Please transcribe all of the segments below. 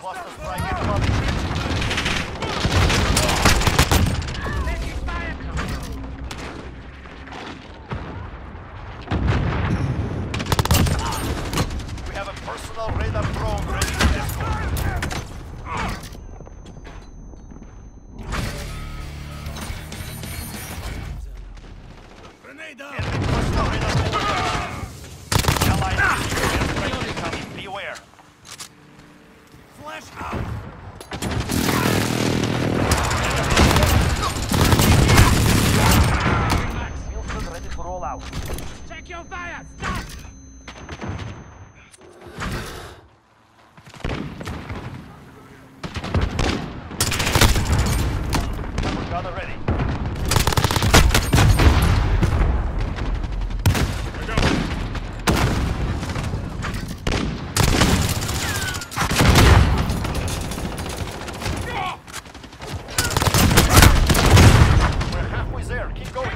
cluster strike incoming. We have a personal radar drone ready to escort. Grenade out! Enemy personal radar drone. Allied airstrike incoming. Beware. Flash out! Wilson ready to roll out. Check your fire! Stop! Gunner ready. We're halfway there. Keep going.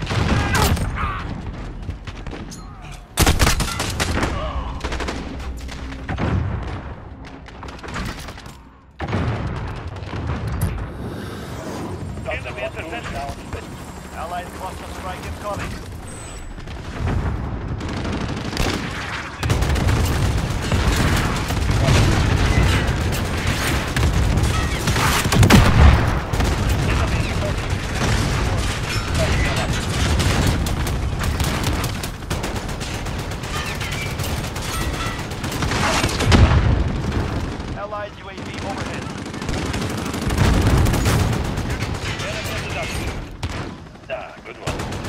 Enemy intercepted. Allied cluster strike incoming. Allied UAV overhead. Enemy introduction. Ah, good one.